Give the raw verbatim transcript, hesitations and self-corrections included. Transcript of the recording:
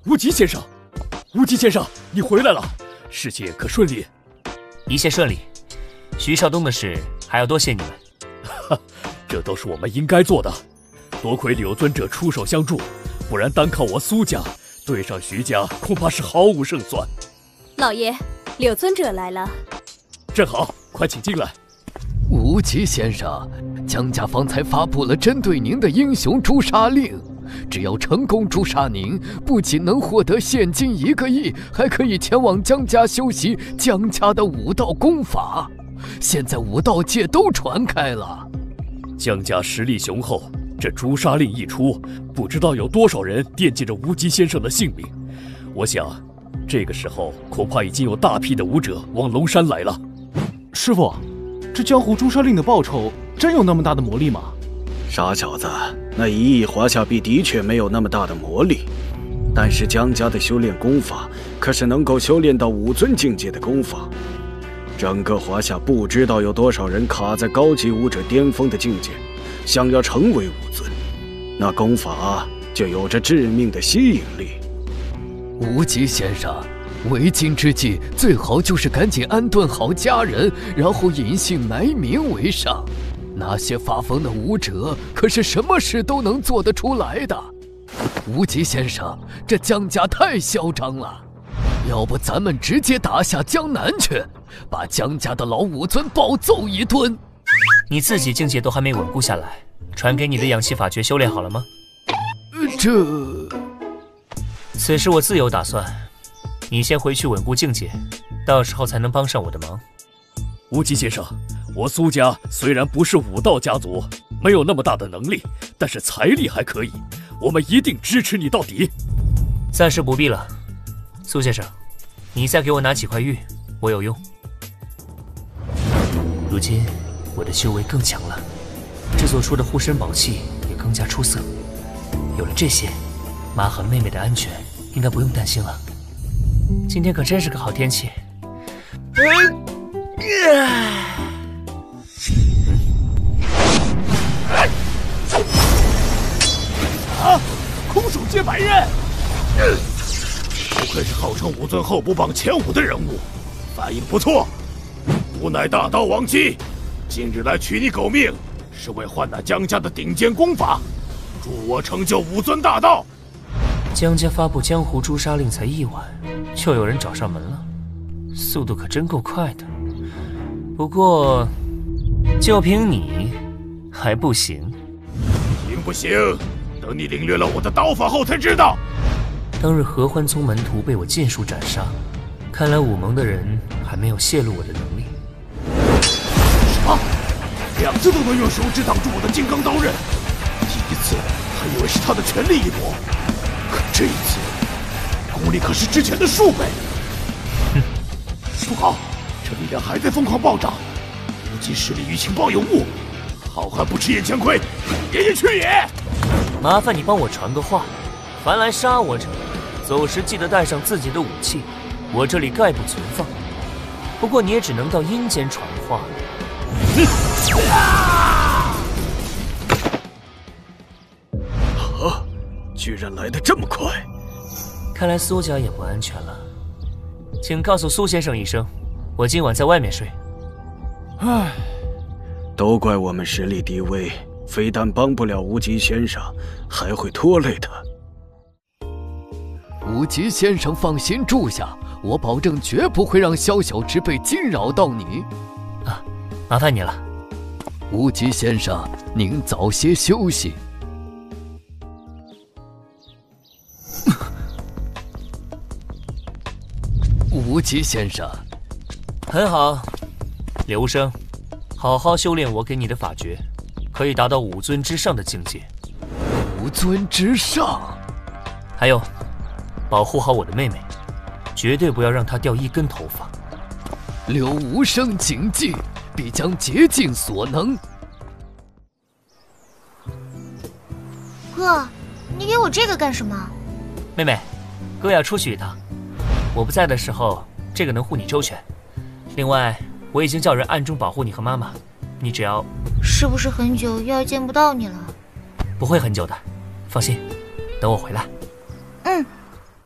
无极先生，无极先生，你回来了，事情可顺利？ 一切顺利。徐少东的事还要多谢你们。 哈，这都是我们应该做的。多亏柳尊者出手相助，不然单靠我苏家对上徐家，恐怕是毫无胜算。 老爷，柳尊者来了。 正好，快请进来。 无极先生，江家方才发布了针对您的英雄诛杀令，只要成功诛杀您，不仅能获得现金一个亿，还可以前往江家修习江家的武道功法。现在武道界都传开了， 江家实力雄厚，这诛杀令一出，不知道有多少人惦记着无极先生的性命。我想，这个时候恐怕已经有大批的武者往龙山来了。 师傅，这江湖诛杀令的报酬真有那么大的魔力吗？ 傻小子，那一亿华夏币的确没有那么大的魔力，但是江家的修炼功法可是能够修炼到武尊境界的功法。整个华夏不知道有多少人卡在高级武者巅峰的境界，想要成为武尊，那功法就有着致命的吸引力。 无极先生，为今之计，最好就是赶紧安顿好家人，然后隐姓埋名为上。那些发疯的武者，可是什么事都能做得出来的。无极先生，这江家太嚣张了，要不咱们直接打下江南去，把江家的老武尊暴揍一顿。 你自己境界都还没稳固下来，传给你的养气法诀修炼好了吗？ 这…… 此事我自有打算。你先回去稳固境界，到时候才能帮上我的忙。 无极先生，我苏家虽然不是武道家族，没有那么大的能力，但是财力还可以，我们一定支持你到底。 暂时不必了，苏先生，你再给我拿几块玉，我有用。如今我的修为更强了，制作出的护身宝器也更加出色。有了这些，妈和妹妹的安全应该不用担心了。今天可真是个好天气。 啊！空手接白刃，不愧是号称武尊候补榜前五的人物，反应不错。吾乃大刀王七，今日来取你狗命，是为换那江家的顶尖功法，助我成就武尊大道。 江家发布江湖诛杀令才一晚，就有人找上门了，速度可真够快的。不过，就凭你还不行？ 行不行？等你领略了我的刀法后才知道。 当日合欢宗门徒被我尽数斩杀，看来武盟的人还没有泄露我的能力。 什么？两次都能用手指挡住我的金刚刀刃，第一次还以为是他的全力一搏。可这一次，功力可是之前的数倍。 哼， 不好，这力量还在疯狂暴涨，无极实力与情报有误，好汉不吃眼前亏，爷爷去也！ 麻烦你帮我传个话，凡来杀我者，走时记得带上自己的武器，我这里概不存放。不过你也只能到阴间传话了。 哼！啊！ 啊！居然来得这么快！ 看来苏家也不安全了，请告诉苏先生一声，我今晚在外面睡。 唉，都怪我们实力低微，非但帮不了无极先生，还会拖累他。 无极先生放心住下，我保证绝不会让萧小直被惊扰到你。 啊，麻烦你了。 无极先生，您早些休息。无极先生， 很好，刘生，好好修炼我给你的法诀，可以达到武尊之上的境界。 武尊之上？ 还有，保护好我的妹妹，绝对不要让她掉一根头发。 留无声谨记，必将竭尽所能。 哥，你给我这个干什么？ 妹妹，哥要出去一趟。我不在的时候，这个能护你周全。另外，我已经叫人暗中保护你和妈妈，你只要…… 是不是很久又要见不到你了？ 不会很久的，放心，等我回来。 嗯。